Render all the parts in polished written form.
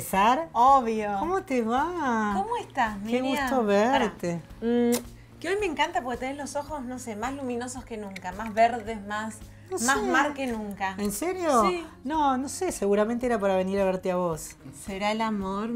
empezar? Obvio. ¿Cómo te va? ¿Cómo estás, Qué Miriam? gusto verte. Que hoy me encanta porque tenés los ojos, no sé, más luminosos que nunca, más verdes, más mar que nunca. ¿En serio? Sí. No sé, seguramente era para venir a verte a vos. ¿Será el amor?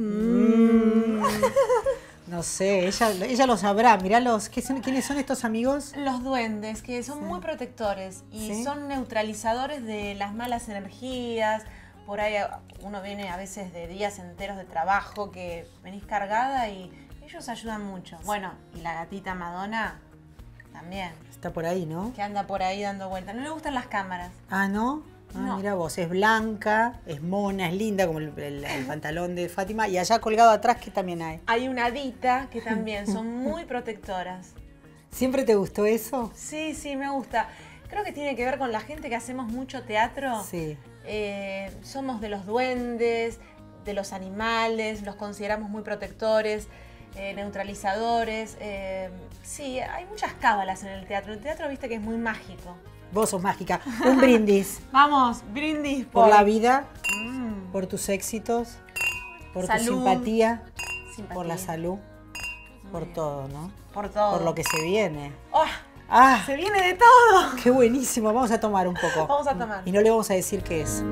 No sé, ella lo sabrá. Mirá ¿quiénes son estos amigos? Los duendes, que son muy protectores y ¿Sí? son neutralizadores de las malas energías. Por ahí uno viene a veces de días enteros de trabajo que venís cargada y ellos ayudan mucho. Bueno, y la gatita Madonna también, Está por ahí, ¿no? que anda por ahí dando vueltas. No le gustan las cámaras. Ah, ¿no? Ah, No. mira vos, es blanca, es mona, es linda, como el pantalón de Fátima. Y allá colgado atrás, ¿qué también hay? Hay una hadita que también son muy protectoras. ¿Siempre te gustó eso? Sí, me gusta. Creo que tiene que ver con la gente que hacemos mucho teatro. Sí. Somos de los duendes, de los animales, los consideramos muy protectores, neutralizadores. Sí, hay muchas cábalas en el teatro. El teatro, viste que es muy mágico. Vos sos mágica. Un brindis. Vamos, brindis Por la vida, Mm. por tus éxitos, por Salud. tu simpatía, Simpatía. por la salud, por todo, ¿no? Por todo. Por lo que se viene. ¡Oh! ¡Ah! ¡Se viene de todo! ¡Qué buenísimo! Vamos a tomar un poco. Vamos a tomar. Y no le vamos a decir qué es.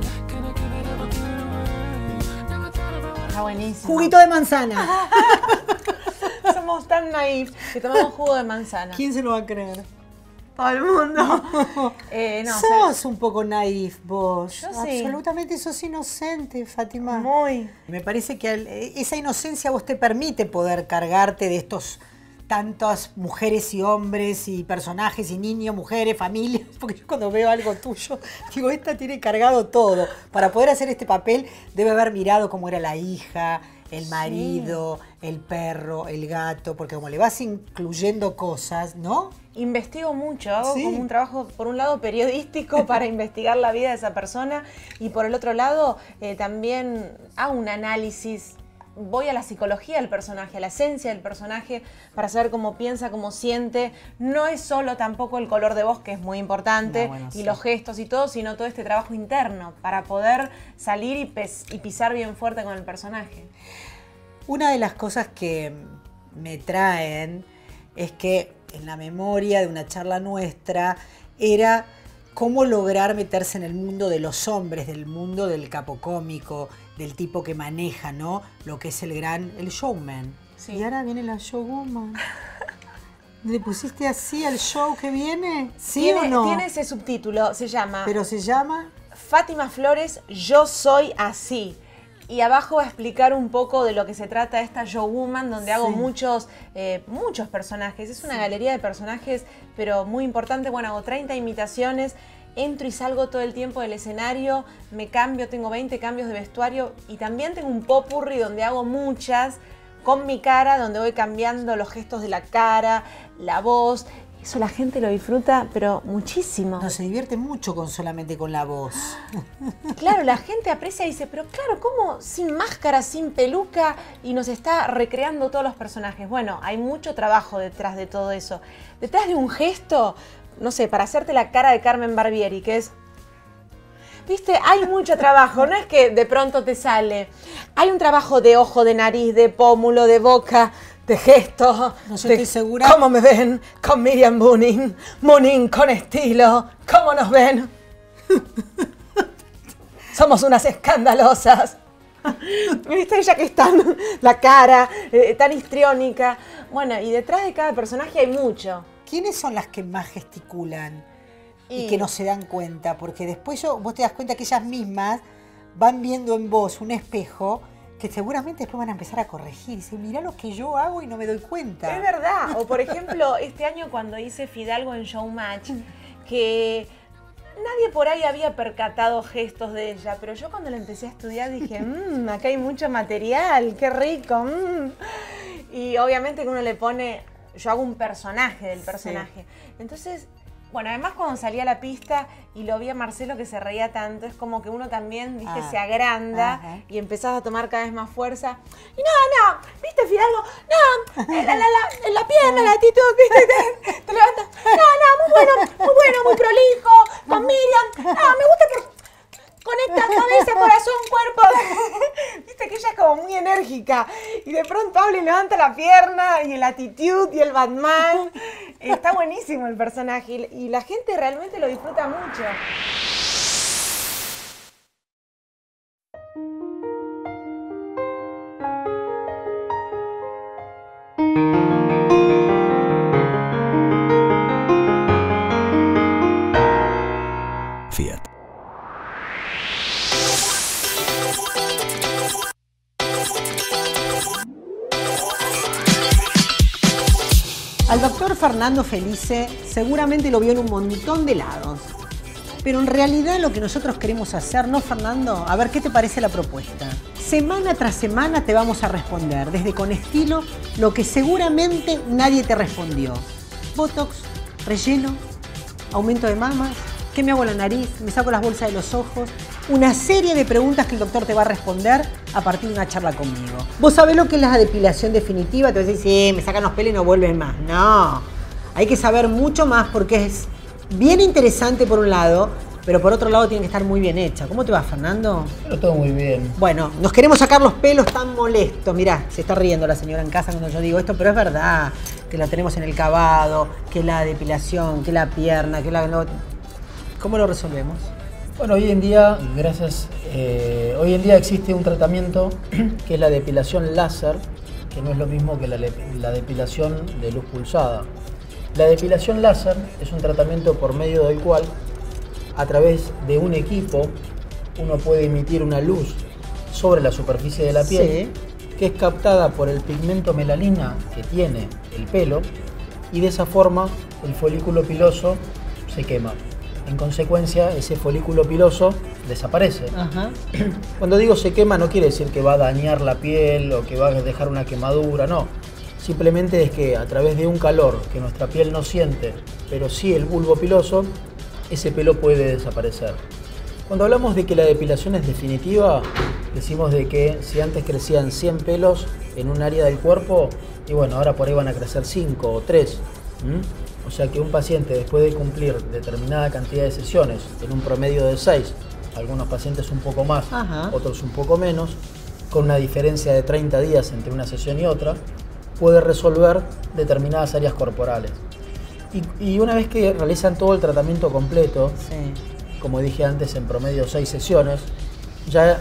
Está buenísimo. Juguito de manzana. Somos tan naif que tomamos jugo de manzana. ¿Quién se lo va a creer? Todo el mundo. No, Sos un poco naif vos. Yo sí. Absolutamente sos inocente, Fátima. muy. Me parece que esa inocencia vos te permite poder cargarte de estos tantas mujeres y hombres y personajes y niños, mujeres, familias, porque yo cuando veo algo tuyo, digo, esta tiene cargado todo. Para poder hacer este papel debe haber mirado cómo era la hija, el marido, el perro, el gato, porque como le vas incluyendo cosas, ¿no? Investigo mucho, hago Sí. como un trabajo, por un lado, periodístico para investigar la vida de esa persona y por el otro lado, también hago un análisis. Voy a la psicología del personaje, a la esencia del personaje, para saber cómo piensa, cómo siente. No es solo tampoco el color de voz, que es muy importante, No, bueno, y sí. los gestos y todo, sino todo este trabajo interno, para poder salir y pisar bien fuerte con el personaje. Una de las cosas que me traen es que en la memoria de una charla nuestra era cómo lograr meterse en el mundo de los hombres, del mundo del capocómico, del tipo que maneja, ¿no? Lo que es el showman. Sí. Y ahora viene la showwoman. ¿Le pusiste así al show que viene? ¿Sí o no? Tiene ese subtítulo, se llama Pero se llama... Fátima Flores, yo soy así. Y abajo va a explicar un poco de lo que se trata esta Showwoman, donde hago Sí. muchos personajes. Es una galería de personajes, pero muy importante. Bueno, hago 30 imitaciones, entro y salgo todo el tiempo del escenario, me cambio, tengo 20 cambios de vestuario y también tengo un popurrí donde hago muchas con mi cara, donde voy cambiando los gestos de la cara, la voz. Eso la gente lo disfruta, pero muchísimo. No, se divierte mucho solamente con la voz. Claro, la gente aprecia y dice, pero claro, ¿cómo sin máscara, sin peluca? Y nos está recreando todos los personajes. Bueno, hay mucho trabajo detrás de todo eso. Detrás de un gesto, no sé, para hacerte la cara de Carmen Barbieri, que es... Viste, hay mucho trabajo, no es que de pronto te sale. Hay un trabajo de ojo, de nariz, de pómulo, de boca, de gesto. No, yo estoy segura. ¿Cómo me ven con Miriam Bunin? Bunin con estilo. ¿Cómo nos ven? Somos unas escandalosas. ¿Viste? Ella que es tan, la cara, tan histriónica. Bueno, y detrás de cada personaje hay mucho. ¿Quiénes son las que más gesticulan y que no se dan cuenta? Porque después vos te das cuenta que ellas mismas van viendo en vos un espejo que seguramente después van a empezar a corregir. Dicen, mirá lo que yo hago y no me doy cuenta. Es verdad. O por ejemplo, este año cuando hice Fidalgo en Showmatch, que nadie por ahí había percatado gestos de ella, pero yo cuando la empecé a estudiar dije, acá hay mucho material, qué rico. Y obviamente que uno le pone, yo hago un personaje del personaje. Sí. Entonces, bueno, además cuando salí a la pista y lo vi a Marcelo que se reía tanto, es como que uno también, viste, se agranda y empezás a tomar cada vez más fuerza. Y no, viste, Fidalgo, la pierna, la actitud, viste, te levantas. Muy bueno, muy prolijo, con Miriam. Me gusta que conecta cabeza, corazón, cuerpo. Viste que ella es como la pierna y el attitude y el Batman. Está buenísimo el personaje y la gente realmente lo disfruta mucho. Fiat. Al doctor Fernando Felice seguramente lo vio en un montón de lados. Pero en realidad lo que nosotros queremos hacer, ¿no, Fernando? A ver, ¿qué te parece la propuesta? Semana tras semana te vamos a responder, desde con estilo, lo que seguramente nadie te respondió. Botox, relleno, aumento de mamas, ¿qué me hago en la nariz? ¿Me saco las bolsas de los ojos? Una serie de preguntas que el doctor te va a responder a partir de una charla conmigo. ¿Vos sabés lo que es la depilación definitiva? Te vas a decir, sí, me sacan los pelos y no vuelven más. No, hay que saber mucho más porque es bien interesante por un lado, pero por otro lado tiene que estar muy bien hecha. ¿Cómo te va, Fernando? Pero todo muy bien. Bueno, nos queremos sacar los pelos tan molestos. Mirá, se está riendo la señora en casa cuando yo digo esto, pero es verdad que la tenemos en el cavado, que la depilación, que la pierna, que la... ¿Cómo lo resolvemos? Bueno, hoy en día, hoy en día existe un tratamiento que es la depilación láser, que no es lo mismo que la depilación de luz pulsada. La depilación láser es un tratamiento por medio del cual, a través de un equipo, uno puede emitir una luz sobre la superficie de la piel, sí, que es captada por el pigmento melanina que tiene el pelo, y de esa forma el folículo piloso se quema. En consecuencia, ese folículo piloso desaparece. Ajá. Cuando digo se quema, no quiere decir que va a dañar la piel o que va a dejar una quemadura, no. Simplemente es que a través de un calor que nuestra piel no siente, pero sí el bulbo piloso, ese pelo puede desaparecer. Cuando hablamos de que la depilación es definitiva, decimos de que si antes crecían 100 pelos en un área del cuerpo, y bueno, ahora por ahí van a crecer 5 o 3. O sea que un paciente, después de cumplir determinada cantidad de sesiones, en un promedio de 6, algunos pacientes un poco más, ajá, otros un poco menos, con una diferencia de 30 días entre una sesión y otra, puede resolver determinadas áreas corporales. Y una vez que realizan todo el tratamiento completo, sí, como dije antes, en promedio 6 sesiones, ya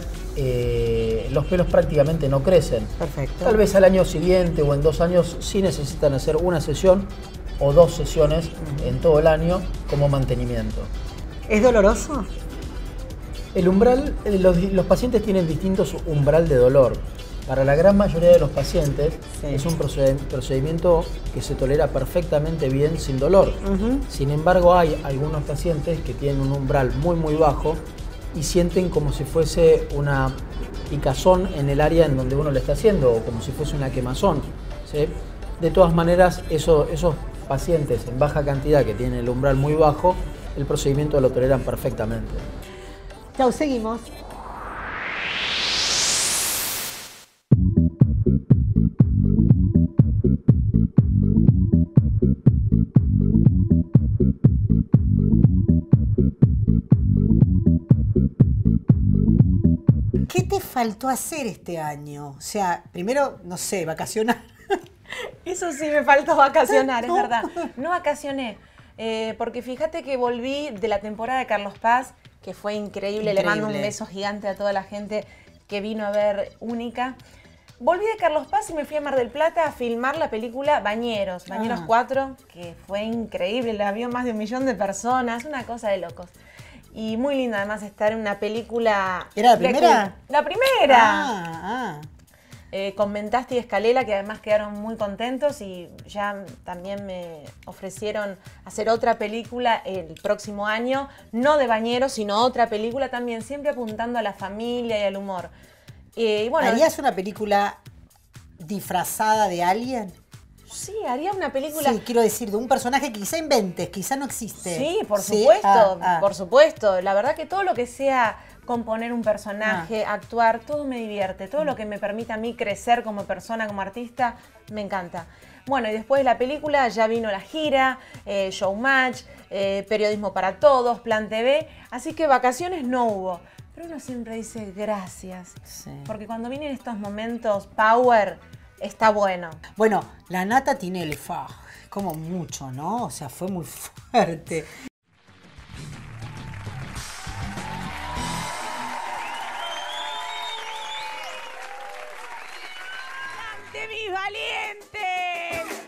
los pelos prácticamente no crecen. Perfecto. Tal vez al año siguiente o en 2 años sí necesitan hacer una sesión o 2 sesiones en todo el año como mantenimiento. ¿Es doloroso? El umbral, los pacientes tienen distintos umbral de dolor. Para la gran mayoría de los pacientes, sí, es un procedimiento que se tolera perfectamente bien sin dolor. Sin embargo, hay algunos pacientes que tienen un umbral muy bajo y sienten como si fuese una picazón en el área en donde uno le está haciendo, o como si fuese una quemazón, ¿sí? De todas maneras, esos pacientes en baja cantidad que tienen el umbral muy bajo, el procedimiento lo toleran perfectamente. Chau, seguimos. ¿Qué te faltó hacer este año? O sea, primero, no sé, vacacionar. Eso sí, me faltó vacacionar, es verdad. No vacacioné, porque fíjate que volví de la temporada de Carlos Paz, que fue increíble. Le mando un beso gigante a toda la gente que vino a ver Única. Volví de Carlos Paz y me fui a Mar del Plata a filmar la película Bañeros 4, que fue increíble. La vio más de 1 millón de personas, una cosa de locos. Y muy linda además estar en una película... ¿Era la primera? ¡La primera! Con Mentasti y Escalela, que además quedaron muy contentos y ya también me ofrecieron hacer otra película el próximo año, no de Bañeros, sino otra película también, siempre apuntando a la familia y al humor. Y bueno, ¿harías una película disfrazada de alguien? Sí, haría una película... Sí, quiero decir, de un personaje que quizá inventes, quizá no existe. Sí, por supuesto, por supuesto. La verdad que todo lo que sea componer un personaje, actuar, todo me divierte. Todo lo que me permita a mí crecer como persona, como artista, me encanta. Bueno, y después de la película ya vino la gira, Showmatch, Periodismo para Todos, Plan TV. Así que vacaciones no hubo. Pero uno siempre dice gracias. Sí. Porque cuando vienen estos momentos power, está bueno. Bueno, la nata tiene como mucho, ¿no? O sea, fue muy fuerte. ¡De mis valientes!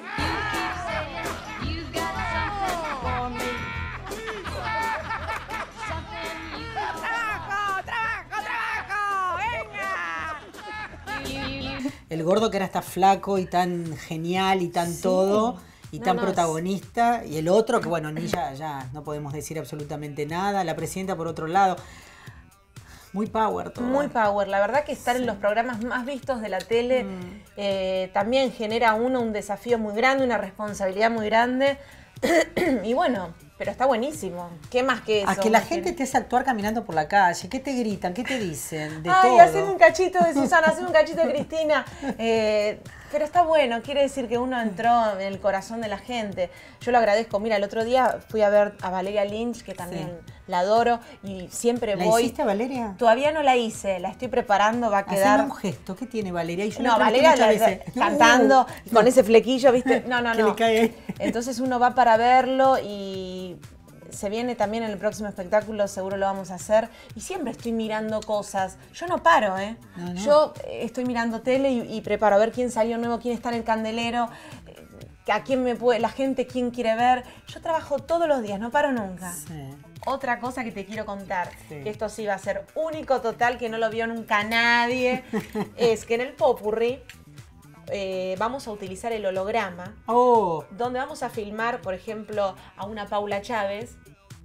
El gordo que era tan flaco y tan genial y tan todo y tan protagonista, y el otro que bueno, ni ya no podemos decir absolutamente nada, la presidenta por otro lado. Muy power todo. Muy power. La verdad que estar en los programas más vistos de la tele también genera a uno un desafío muy grande, una responsabilidad muy grande. Y bueno, pero está buenísimo. ¿Qué más que eso? A que la gente te hace actuar caminando por la calle. ¿Qué te gritan? ¿Qué te dicen? De Ay, todo. haceme un cachito de Susana, haceme un cachito de Cristina. Pero está bueno, quiere decir que uno entró en el corazón de la gente. Yo lo agradezco. Mira, el otro día fui a ver a Valeria Lynch, que también la adoro, y siempre ¿La voy. hiciste, Valeria? Todavía no la hice, la estoy preparando, va a quedar. Haceme un gesto. ¿Qué tiene Valeria? Y yo No, la Valeria muchas veces. cantando con ese flequillo, ¿viste? No. Que le cae ahí. Entonces uno va para verlo y se viene también en el próximo espectáculo, seguro lo vamos a hacer. Y siempre estoy mirando cosas. Yo no paro, ¿eh? No. Yo estoy mirando tele y preparo a ver quién salió nuevo, quién está en el candelero, a quién la gente, quién quiere ver. Yo trabajo todos los días, no paro nunca. Sí. Otra cosa que te quiero contar, que esto sí va a ser único total, que no lo vio nunca nadie, es que en el Popurrí vamos a utilizar el holograma, donde vamos a filmar, por ejemplo, a una Paula Chávez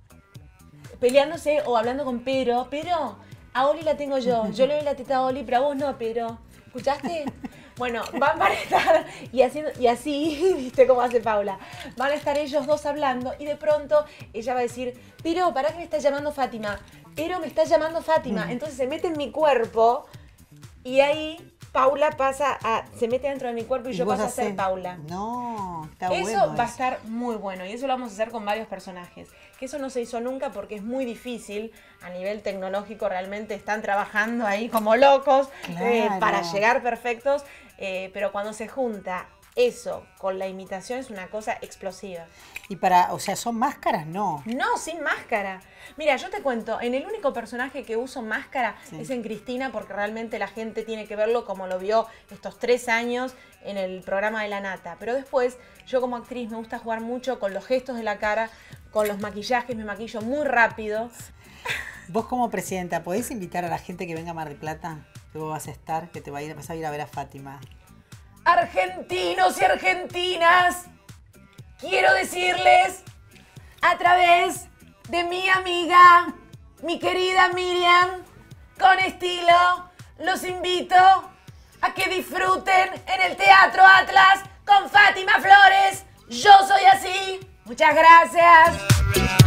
peleándose o hablando con Pero, a Oli la tengo yo le doy la teta a Oli, pero a vos no, Pero, ¿escuchaste? Bueno, van a estar, y así, ¿viste cómo hace Paula? Van a estar ellos dos hablando y de pronto ella va a decir, Pero, ¿para qué me está llamando Fátima? Pero me está llamando Fátima. Entonces se mete en mi cuerpo y ahí Paula se mete dentro de mi cuerpo y yo paso a ser Paula. No, está eso bueno. Va a estar muy bueno y eso lo vamos a hacer con varios personajes. Que eso no se hizo nunca porque es muy difícil. A nivel tecnológico realmente están trabajando ahí como locos para llegar perfectos. Pero cuando se junta eso con la imitación es una cosa explosiva. Y o sea, ¿son máscaras? No. No, sin máscara. Mira, yo te cuento, en el único personaje que uso máscara es en Cristina, porque realmente la gente tiene que verlo como lo vio estos 3 años en el programa de La Nata. Pero después, yo como actriz me gusta jugar mucho con los gestos de la cara, con los maquillajes, me maquillo muy rápido. Vos como presidenta, ¿podés invitar a la gente que venga a Mar del Plata? Que vos vas a estar, que vas a ir a ver a Fátima. Argentinos y argentinas, quiero decirles a través de mi amiga, mi querida Miriam, con estilo, los invito a que disfruten en el Teatro Atlas con Fátima Flores. Yo soy así. Muchas gracias.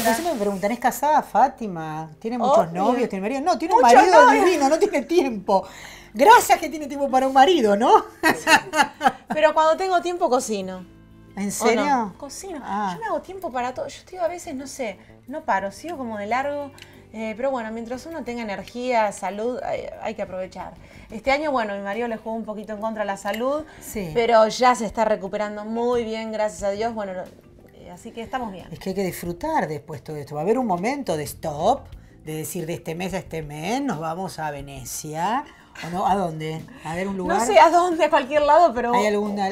porque siempre me preguntan, ¿es casada Fátima? ¿Tiene muchos Obvio. novios? ¿Tiene marido? No, tiene un Muchos marido novios. divino, no tiene tiempo. Gracias que tiene tiempo para un marido, ¿no? Pero cuando tengo tiempo cocino. ¿En ¿O serio? no? Cocino. Ah. Yo me hago tiempo para todo. Yo estoy a veces, no sé, no paro, sigo como de largo. Pero bueno, mientras uno tenga energía, salud, hay que aprovechar. Este año, bueno, mi marido le jugó un poquito en contra la salud, Sí. pero ya se está recuperando muy bien, gracias a Dios. Bueno, así que estamos bien. Es que hay que disfrutar después todo esto. Va a haber un momento de stop, de decir de este mes a este mes nos vamos a Venecia. ¿O no? ¿A dónde? ¿A ver un lugar? No sé a dónde, a cualquier lado, pero... ¿Hay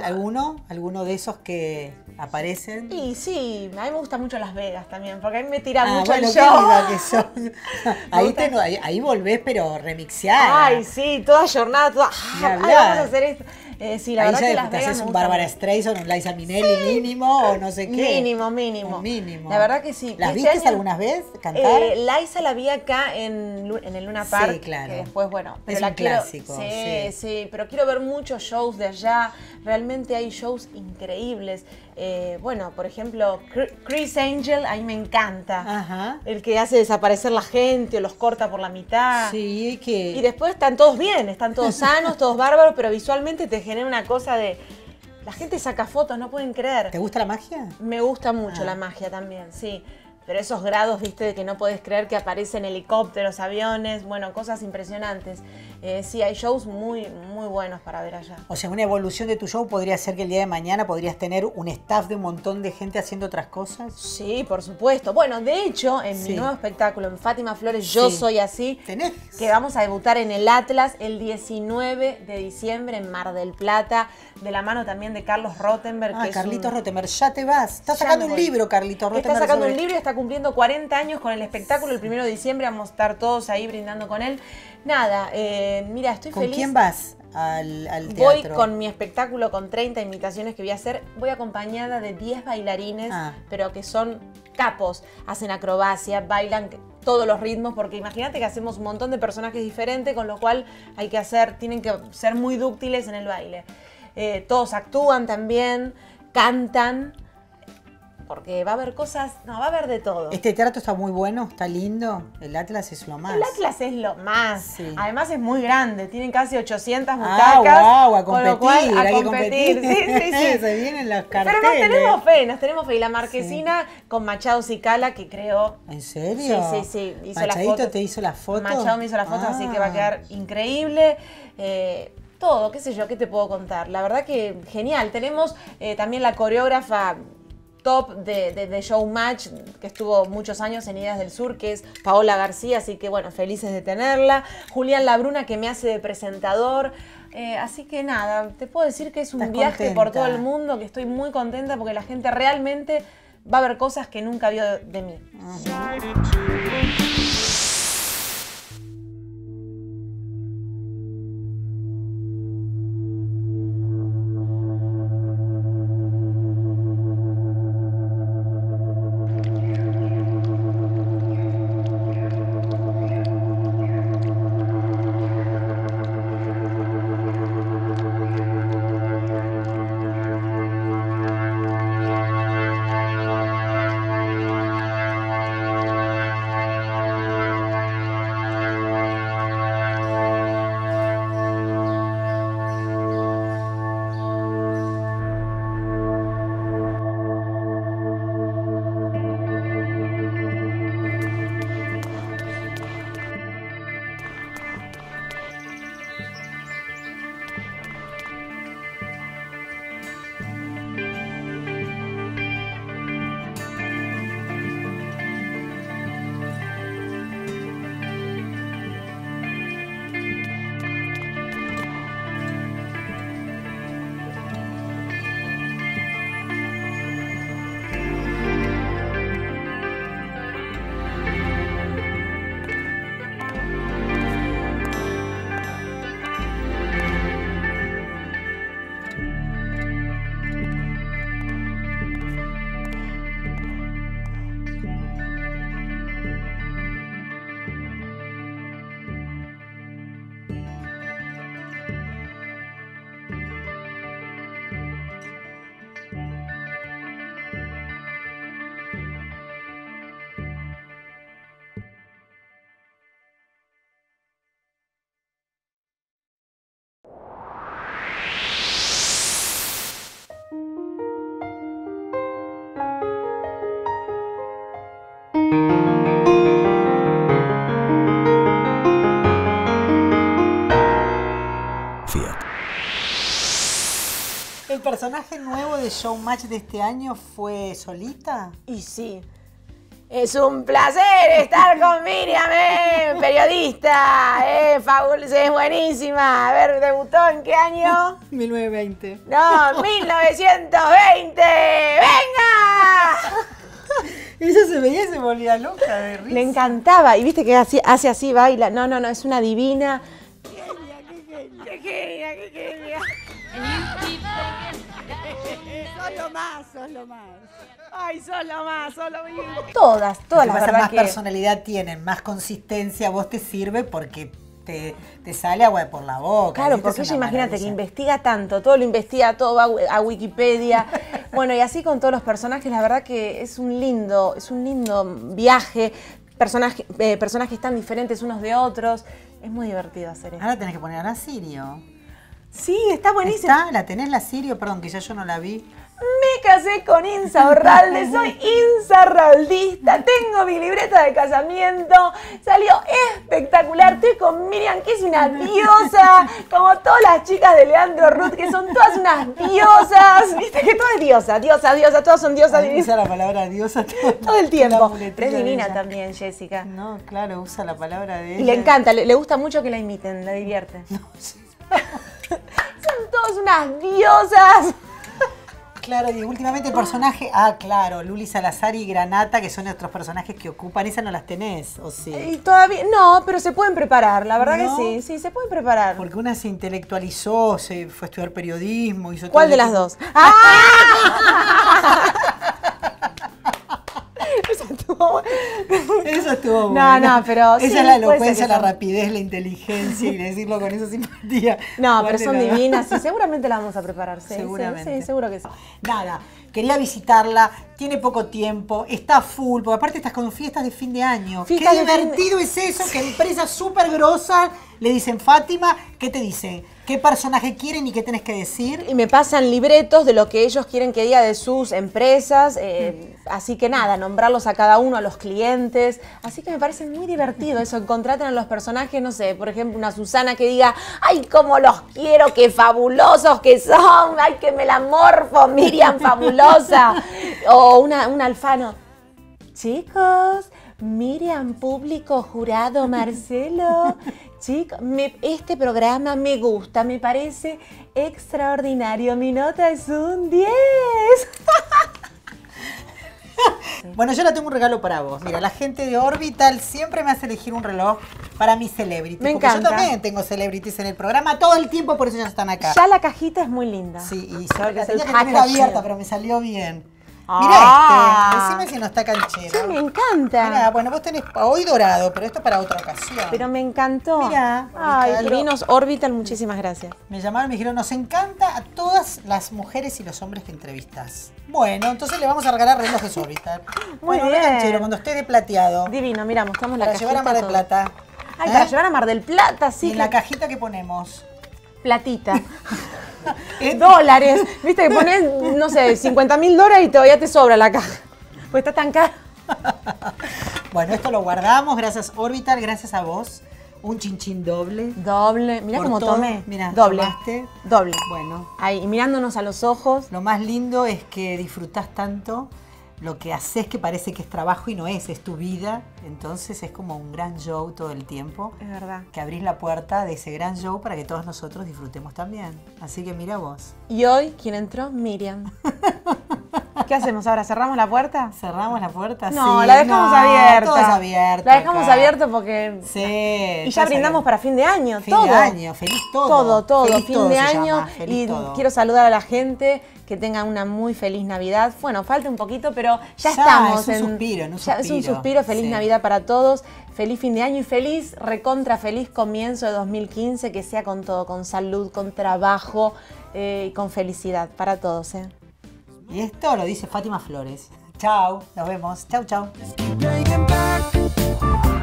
alguno de esos que aparecen? Y sí, a mí me gusta mucho Las Vegas también, porque a mí me tira mucho bueno, el qué show. diva que sos. Ahí volvés, pero remixeada. Ay, sí, toda jornada, toda... Ni Ay, hablar. vamos a hacer esto. Sí, la Ahí verdad ya que Las te Vegas haces me un gusta Bárbara mucho. Streisand, un Liza Minnelli mínimo o no sé qué. Mínimo. Un mínimo. La verdad que sí. ¿Las Este viste año, algunas vez cantar? Liza la vi acá en el Luna Park. Sí, claro. Que después, bueno, pero Es la un quiero. clásico, Sí, pero quiero ver muchos shows de allá. Realmente hay shows increíbles. Bueno, por ejemplo, Chris Angel, a mí me encanta. Ajá. El que hace desaparecer la gente o los corta por la mitad. Sí, que... Y después están todos bien, están todos sanos, todos bárbaros, pero visualmente te genera una cosa de... La gente saca fotos, no pueden creer. ¿Te gusta la magia? Me gusta mucho Ah. la magia también, sí. Pero esos grados, viste, de que no podés creer que aparecen helicópteros, aviones, bueno, cosas impresionantes. Sí, hay shows muy, muy buenos para ver allá. O sea, una evolución de tu show podría ser que el día de mañana podrías tener un staff de un montón de gente haciendo otras cosas. Sí, por supuesto. Bueno, de hecho, en Sí. mi nuevo espectáculo, en Fátima Flores, Yo Sí. Soy Así, ¿Tenés? que vamos a debutar en el Atlas el 19 de diciembre en Mar del Plata, de la mano también de Carlos Rottenberg. Ah, que es Carlitos un... Rottenberg, ya te vas. Está Ya sacando me un voy. libro, Carlitos Rottenberg. Está sacando sobre- un libro y está cumpliendo 40 años con el espectáculo. El 1 de diciembre vamos a estar todos ahí brindando con él. Nada, mira, estoy ¿Con feliz. quién vas al Voy teatro? con mi espectáculo con 30 imitaciones que voy a hacer. Voy acompañada de 10 bailarines, Ah. pero que son capos. Hacen acrobacia, bailan todos los ritmos, porque imagínate que hacemos un montón de personajes diferentes, con lo cual tienen que ser muy dúctiles en el baile. Todos actúan también, cantan, porque va a haber cosas, no, va a haber de todo. Este teatro está muy bueno, está lindo. El Atlas es lo más. El Atlas es lo más. Sí. Además es muy grande, tienen casi 800 butacas. Ah, guau, a con lo competir, cual, a hay que competir. competir. Sí, sí. Se vienen los Pero carteles. nos tenemos fe. Y la marquesina con Machado Cicala, que creó. ¿En serio? Sí. Hizo las ¿Machadito fotos. te hizo las fotos? Machado me hizo las fotos, así que va a Ah. quedar increíble. Todo, qué sé yo, qué te puedo contar. La verdad que genial. Tenemos también la coreógrafa top de Showmatch, que estuvo muchos años en Ideas del Sur, que es Paola García, así que bueno, felices de tenerla. Julián Labruna, que me hace de presentador. Así que nada, te puedo decir que es un ¿Estás viaje por contenta? todo el mundo, que estoy muy contenta porque la gente realmente va a ver cosas que nunca vio de mí. personaje nuevo de Showmatch de este año fue Solita? Y sí. Es un placer estar con Miriam, periodista, fabulosa, es buenísima. A ver, ¿debutó en qué año? 1920. No, 1920. ¡Venga! Ella se veía y se volvía loca de risa. Le encantaba. Y viste que hace así, baila. No, es una divina. ¡Qué genia! Sos lo más. Ay, sos lo más. Todas Lo que las pasa, verdad más que... personalidad tienen, más consistencia, vos te sirve porque te sale agua por la boca. Claro, ¿viste? porque Es ella, una imagínate, que maravilla. investiga tanto, todo lo investiga, todo va a Wikipedia. Bueno, y así con todos los personajes, la verdad que es un lindo viaje. Personajes tan diferentes unos de otros. Es muy divertido hacer esto. Ahora tenés que poner a Sirio. Sí, está buenísimo. ¿Está? ¿La tenés la Sirio? Perdón, que ya yo no la vi. Me casé con Insa Orralde, soy insarraldista, tengo mi libreta de casamiento, salió espectacular, estoy con Miriam, que es una diosa, como todas las chicas de Leandro Ruth, que son todas unas diosas, viste que todo es diosa, todas son diosas. Usa la palabra diosa Todo el tiempo. la muletilla Pero es de divina ella. también, Jessica. No, claro, usa la palabra de ella. Y le encanta, le gusta mucho que la imiten, la divierte. Son todas unas diosas. Claro, y últimamente el personaje, claro, Luli Salazar y Granata, que son otros personajes que ocupan, esas no las tenés, ¿o sí? Y todavía, no, pero se pueden preparar, la verdad ¿No? que sí, se pueden preparar. Porque una se intelectualizó, se fue a estudiar periodismo, hizo ¿Cuál de todo las el- dos? ¡Ah! Esa estuvo buena. Eso estuvo No, bueno. no, pero sí, esa es la puede ser elocuencia, que la son- rapidez, la inteligencia y decirlo con esa simpatía. No, ¿Cuál pero de son las dos? divinas y seguramente la vamos a preparar. Sí, Seguramente. Sí, seguro que sí. Nada, quería visitarla, tiene poco tiempo, está full, porque aparte estás con fiestas de fin de año. Fiestas Qué de fin de- divertido es eso, que empresas súper grosas le dicen Fátima, ¿qué te dicen? ¿Qué personaje quieren y qué tenés que decir? Y me pasan libretos de lo que ellos quieren que diga de sus empresas, así que nada, nombrarlos a cada uno, a los clientes, así que me parece muy divertido eso, que contraten a los personajes, no sé, por ejemplo, una Susana que diga, ¡ay, cómo los quiero, qué fabulosos que son! ¡Ay, que me la morfo, Miriam fabulosa! O una Alfano, chicos, Miriam, público, jurado, Marcelo. Chicos, este programa me gusta, me parece extraordinario. Mi nota es un 10. Bueno, yo le tengo un regalo para vos. Mira, la gente de Orbital siempre me hace elegir un reloj para mis celebrities. Me porque encanta. yo también tengo celebrities en el programa todo el tiempo, por eso ya están acá. Ya la cajita es muy linda. Sí, y Claro que la es el tenía que tener packaging. abierta, pero me salió bien. Ah. Mira decime si no está canchero. Sí, me encanta. Mira, bueno, vos tenés hoy dorado, pero esto para otra ocasión. Pero me encantó. Mirá, Ay, regalo. Divinos Orbital, muchísimas gracias. Me llamaron y me dijeron, nos encanta a todas las mujeres y los hombres que entrevistas. Bueno, entonces le vamos a regalar relojes Orbital. Muy bueno, bien. canchero, cuando esté de plateado. Divino, mira, mostramos la Para cajita. llevar a Mar del todo. Plata. Ay, ¿Eh? para llevar a Mar del Plata, sí. Y en la cajita que ponemos. Platita. ¿Eh? Dólares. Viste que pones, no sé, $50.000 y todavía te sobra la caja. Pues está tan caro. Bueno, esto lo guardamos. Gracias Orbital, gracias a vos. Un chinchín doble. Doble. Mirá Por cómo todo. tomé. Mirá, doble. tomaste. Doble. Bueno, Ahí, y mirándonos a los ojos. lo más lindo es que disfrutás tanto lo que haces, que parece que es trabajo y no es tu vida. Entonces es como un gran show todo el tiempo. Es verdad. Que abrís la puerta de ese gran show para que todos nosotros disfrutemos también. Así que mira vos. Y hoy, ¿quién entró? Miriam. ¿Qué hacemos ahora? ¿Cerramos la puerta? ¿Cerramos la puerta? No, Sí, la dejamos no, abierta. Todo es abierto. La dejamos acá. abierta porque... Sí. Y todo ya es brindamos abierto. para fin de año, Fin todo. de año, feliz todo. Todo, Feliz fin todo de se año. llama, feliz Y todo. quiero saludar a la gente, que tengan una muy feliz Navidad. Bueno, falta un poquito, pero ya Ya, estamos. es un suspiro, en un ya Es un suspiro. suspiro, feliz Sí. Navidad para todos, feliz fin de año y feliz, recontra feliz comienzo de 2015, que sea con todo, con salud, con trabajo y con felicidad para todos. Y esto lo dice Fátima Flores. Chao, nos vemos. Chau, chau. Taking back.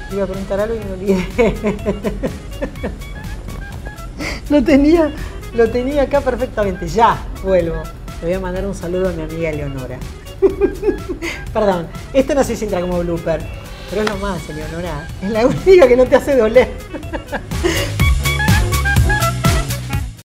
Iba a preguntar algo y me olvidé. Lo tenía acá perfectamente. Ya, vuelvo. Le voy a mandar un saludo a mi amiga Eleonora. Perdón, esto no sé si entra como blooper, pero es lo más, Eleonora. Es la única que no te hace doler.